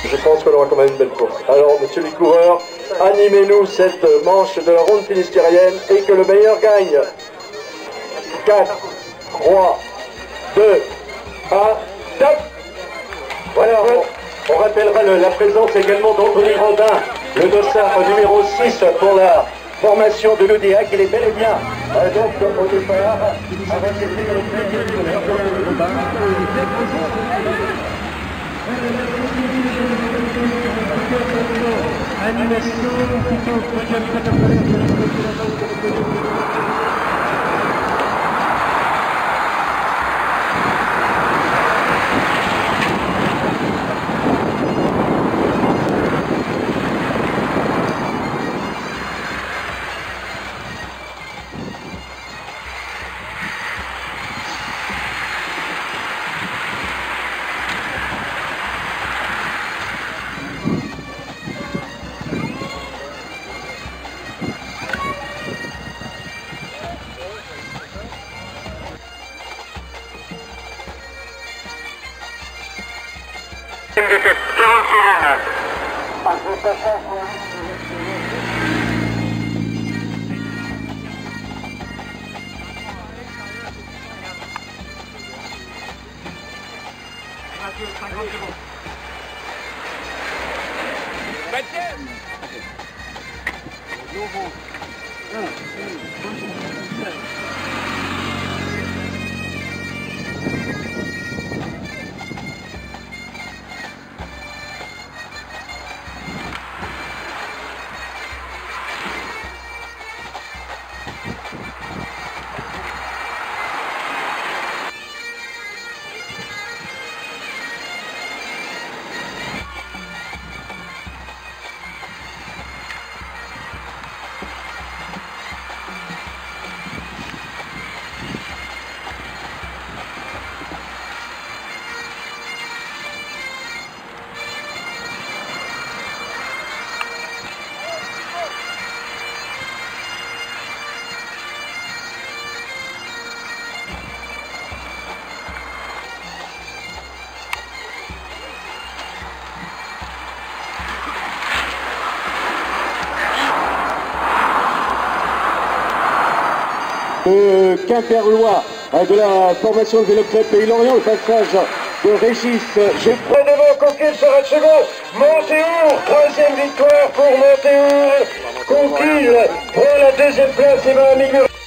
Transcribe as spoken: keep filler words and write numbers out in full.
je pense qu'on aura quand même une belle course. Alors, monsieur les coureurs, animez-nous cette manche de la ronde finistérienne et que le meilleur gagne. quatre, trois, deux, un, top. Voilà, on, on rappellera le, la présence également d'Anthony Grandin, le dossard numéro six pour la formation de l'U D A, qu'il est bel et bien euh, donc au départ avec les Le Quimperlois de la formation de Vélo Club Pays Lorient, le passage de Régis. J'ai près devant, Coquille sera de second. Montéour, troisième victoire pour Montéour. Coquille prend la deuxième place et va améliorer.